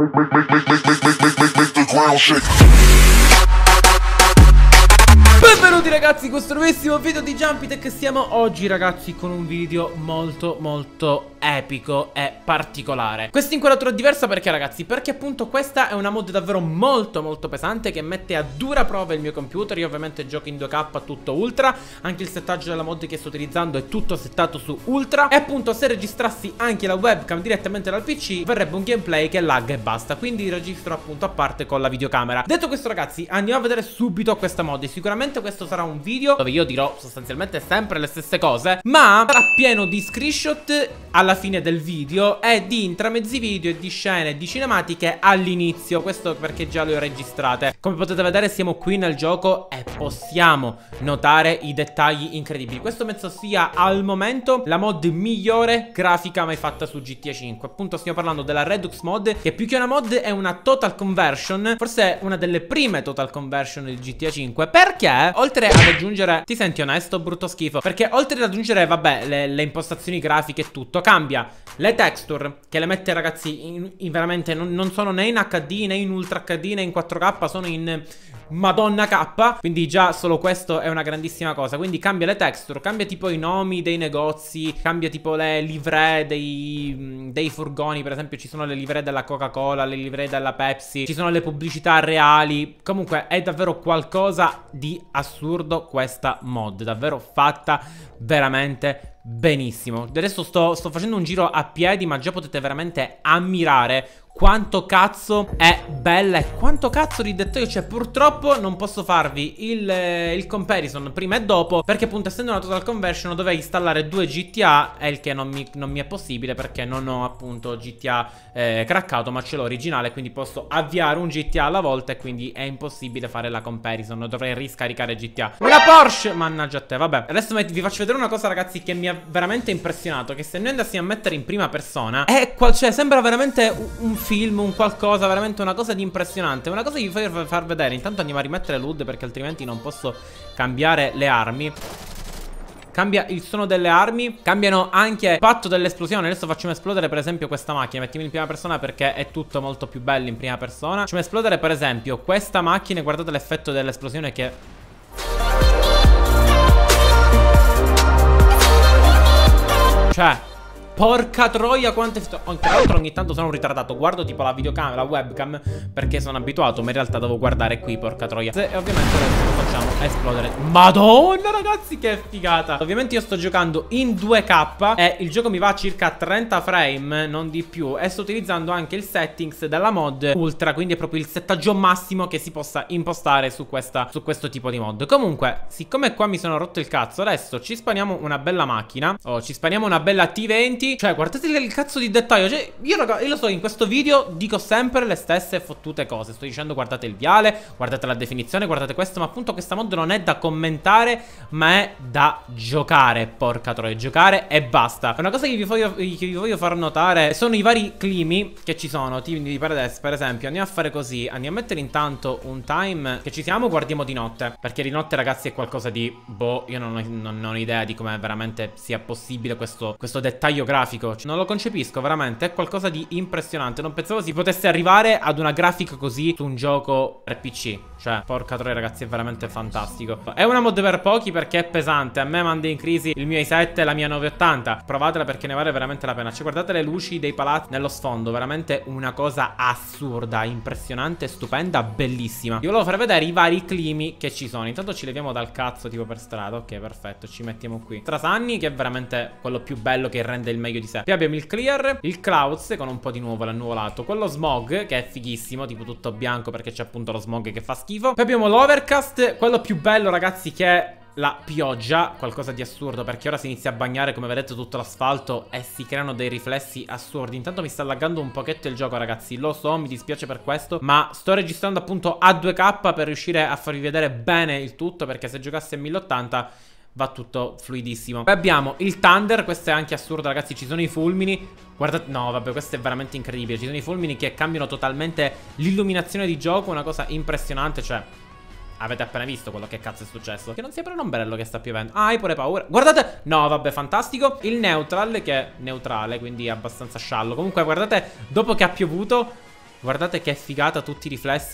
the ground shake. Benvenuti ragazzi in questo nuovissimo video di Jumpytech. Siamo oggi ragazzi con un video molto epico e particolare. Questa inquadratura è diversa perché ragazzi? Perché appunto questa è una mod davvero molto pesante che mette a dura prova il mio computer. Io ovviamente gioco in 2K tutto ultra. Anche il settaggio della mod che sto utilizzando è tutto settato su ultra. E appunto se registrassi anche la webcam direttamente dal PC verrebbe un gameplay che lagga e basta. Quindi registro appunto a parte con la videocamera. Detto questo ragazzi, andiamo a vedere subito questa mod. Sicuramente questo sarà un video dove io dirò sostanzialmente sempre le stesse cose, ma sarà pieno di screenshot alla fine del video e di intramezzi video e di scene e di cinematiche all'inizio. Questo perché già le ho registrate. Come potete vedere siamo qui nel gioco e possiamo notare i dettagli incredibili. Questo penso sia al momento la mod migliore grafica mai fatta su GTA 5. Appunto stiamo parlando della Redux mod, che più che una mod è una total conversion. Forse è una delle prime total conversion di GTA 5, perché oltre ad aggiungere... Ti senti onesto, brutto schifo? Perché oltre ad aggiungere, vabbè, le impostazioni grafiche e tutto, cambia le texture, che le mette ragazzi in veramente... Non sono né in HD, né in Ultra HD, né in 4K, sono in... Madonna K. Quindi già solo questo è una grandissima cosa. Quindi cambia le texture, cambia tipo i nomi dei negozi, cambia tipo le livree dei furgoni. Per esempio ci sono le livree della Coca-Cola, le livree della Pepsi, ci sono le pubblicità reali. Comunque è davvero qualcosa di assurdo questa mod, davvero fatta veramente benissimo. Adesso sto facendo un giro a piedi, ma già potete veramente ammirare quanto cazzo è bella e quanto cazzo di dettaglio c'è. Purtroppo non posso farvi il comparison prima e dopo, perché appunto essendo una total conversion dovevo installare 2 GTA, e il che non mi è possibile perché non ho appunto GTA craccato, ma ce l'ho originale, quindi posso avviare un GTA alla volta e quindi è impossibile fare la comparison. Dovrei riscaricare GTA. Una Porsche, mannaggia a te. Vabbè, adesso vi faccio vedere una cosa ragazzi che mi ha veramente impressionato, che se noi andassimo a mettere in prima persona cioè sembra veramente un film, un qualcosa, veramente una cosa di impressionante. Una cosa che vi voglio far vedere. Intanto andiamo a rimettere l'HUD perché altrimenti non posso cambiare le armi. Cambia il suono delle armi, cambiano anche il patto dell'esplosione. Adesso facciamo esplodere per esempio questa macchina. Mettiamo in prima persona perché è tutto molto più bello in prima persona. Facciamo esplodere per esempio questa macchina e guardate l'effetto dell'esplosione che... Cioè... Porca troia quante... Tra l'altro ogni tanto sono un ritardato. Guardo tipo la videocamera, la webcam, perché sono abituato, ma in realtà devo guardare qui, porca troia. E ovviamente adesso lo facciamo esplodere. Madonna ragazzi che figata. Ovviamente io sto giocando in 2K e il gioco mi va a circa 30 frame, non di più. E sto utilizzando anche il settings della mod ultra, quindi è proprio il settaggio massimo che si possa impostare su questo tipo di mod. Comunque, siccome qua mi sono rotto il cazzo, adesso ci spaniamo una bella macchina. Ci spaniamo una bella T20. Cioè guardate il cazzo di dettaglio. Cioè io raga, io lo so, in questo video dico sempre le stesse fottute cose. Sto dicendo guardate il viale, guardate la definizione, guardate questo. Ma appunto questa mod non è da commentare, ma è da giocare. Porca troia, giocare e basta. Una cosa che vi voglio far notare sono i vari climi che ci sono. Quindi per esempio andiamo a fare così. Andiamo a mettere intanto un time che ci siamo, guardiamo di notte. Perché di notte ragazzi è qualcosa di... Boh, io non ho idea di come veramente sia possibile questo dettaglio grafico. Non lo concepisco veramente. È qualcosa di impressionante. Non pensavo si potesse arrivare ad una grafica così su un gioco per PC. Cioè porca troia ragazzi, è veramente fantastico. È una mod per pochi perché è pesante. A me manda in crisi il mio i7 e la mia 980. Provatela perché ne vale veramente la pena. Cioè guardate le luci dei palazzi nello sfondo. Veramente una cosa assurda, impressionante, stupenda, bellissima. Io volevo far vedere i vari climi che ci sono. Intanto ci leviamo dal cazzo tipo per strada. Ok, perfetto, ci mettiamo qui Trasanni, che è veramente quello più bello, che rende il meglio di sé. Poi abbiamo il clear, il clouds con un po' di nuvole annuvolato, quello smog che è fighissimo, tipo tutto bianco perché c'è appunto lo smog che fa schifo. Poi abbiamo l'overcast, quello più bello ragazzi, che è la pioggia, qualcosa di assurdo perché ora si inizia a bagnare come vedete tutto l'asfalto e si creano dei riflessi assurdi. Intanto mi sta laggando un pochetto il gioco ragazzi, lo so, mi dispiace per questo, ma sto registrando appunto a 2K per riuscire a farvi vedere bene il tutto, perché se giocassi a 1080 va tutto fluidissimo. Poi abbiamo il thunder, questo è anche assurdo ragazzi, ci sono i fulmini. Guardate, no vabbè, questo è veramente incredibile. Ci sono i fulmini che cambiano totalmente l'illuminazione di gioco, una cosa impressionante. Cioè avete appena visto quello che cazzo è successo. Che non sia per un ombrello che sta piovendo. Ah, hai pure paura. Guardate. No, vabbè, fantastico. Il neutral, che è neutrale, quindi è abbastanza sciallo. Comunque, guardate, dopo che ha piovuto, Guardate che figata, tutti i riflessi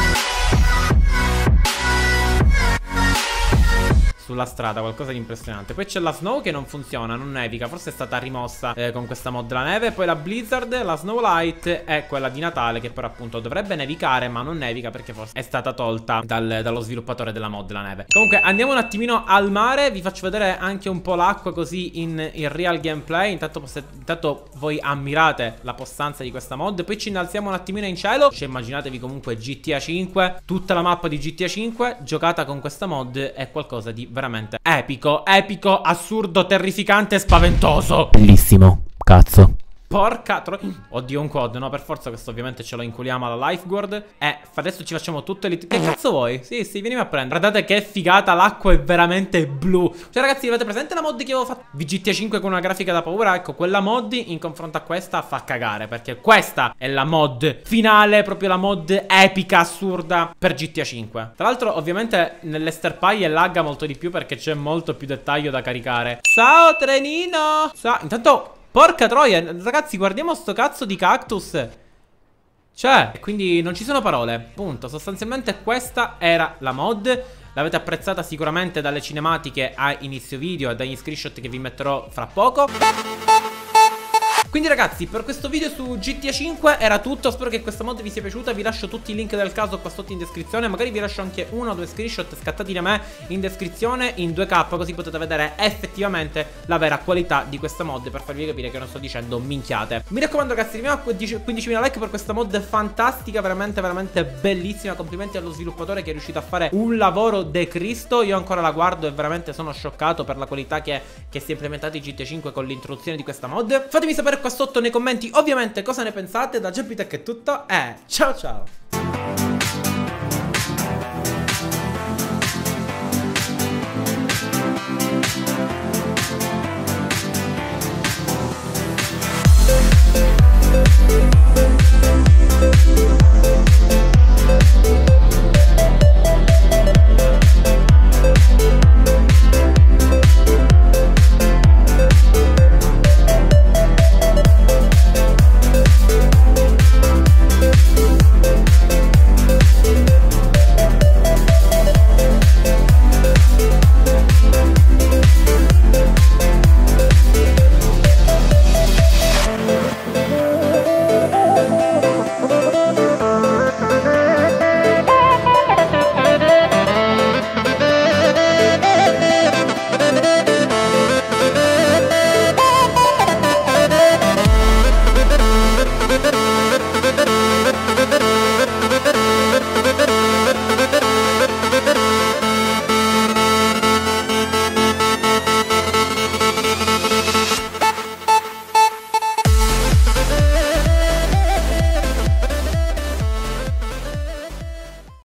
sulla strada, qualcosa di impressionante. Poi c'è la Snow che non funziona, non nevica. Forse è stata rimossa con questa mod della neve. Poi la Blizzard, la Snow Light è quella di Natale, che però appunto dovrebbe nevicare, ma non nevica perché forse è stata tolta dallo sviluppatore della mod della neve. Comunque andiamo un attimino al mare. Vi faccio vedere anche un po' l'acqua così in real gameplay. Intanto voi ammirate la possanza di questa mod. Poi ci innalziamo un attimino in cielo. Cioè immaginatevi comunque GTA 5. Tutta la mappa di GTA 5 giocata con questa mod è qualcosa di veramente epico, epico, assurdo, terrificante e spaventoso. Bellissimo, cazzo. Porca oddio, un quad, no, per forza questo ovviamente ce lo inculiamo alla lifeguard. Adesso ci facciamo tutte le... Che cazzo vuoi? Sì, vienimi a prendere. Guardate che figata, l'acqua è veramente blu. Cioè ragazzi, avete presente la mod che avevo fatto di GTA 5 con una grafica da paura? Ecco, quella mod in confronto a questa fa cagare, perché questa è la mod finale, proprio la mod epica, assurda per GTA 5. Tra l'altro ovviamente nell'Ester Pie lagga molto di più perché c'è molto più dettaglio da caricare. Ciao trenino. Ciao. Intanto... Porca troia, ragazzi, guardiamo sto cazzo di cactus. Cioè, quindi non ci sono parole. Punto. Sostanzialmente questa era la mod. L'avete apprezzata sicuramente dalle cinematiche a inizio video e dagli screenshot che vi metterò fra poco. Quindi ragazzi, per questo video su GTA 5 era tutto. Spero che questa mod vi sia piaciuta. Vi lascio tutti i link del caso qua sotto in descrizione. Magari vi lascio anche uno o due screenshot scattati da me in descrizione in 2K, così potete vedere effettivamente la vera qualità di questa mod, per farvi capire che non sto dicendo minchiate. Mi raccomando ragazzi, arriviamo a 15.000 like per questa mod fantastica, veramente veramente bellissima. Complimenti allo sviluppatore che è riuscito a fare un lavoro de Cristo. Io ancora la guardo e veramente sono scioccato per la qualità che si è implementata in GTA 5 con l'introduzione di questa mod. Fatemi sapere qua sotto nei commenti ovviamente cosa ne pensate. Da Jumpy Tech è tutto e ciao ciao.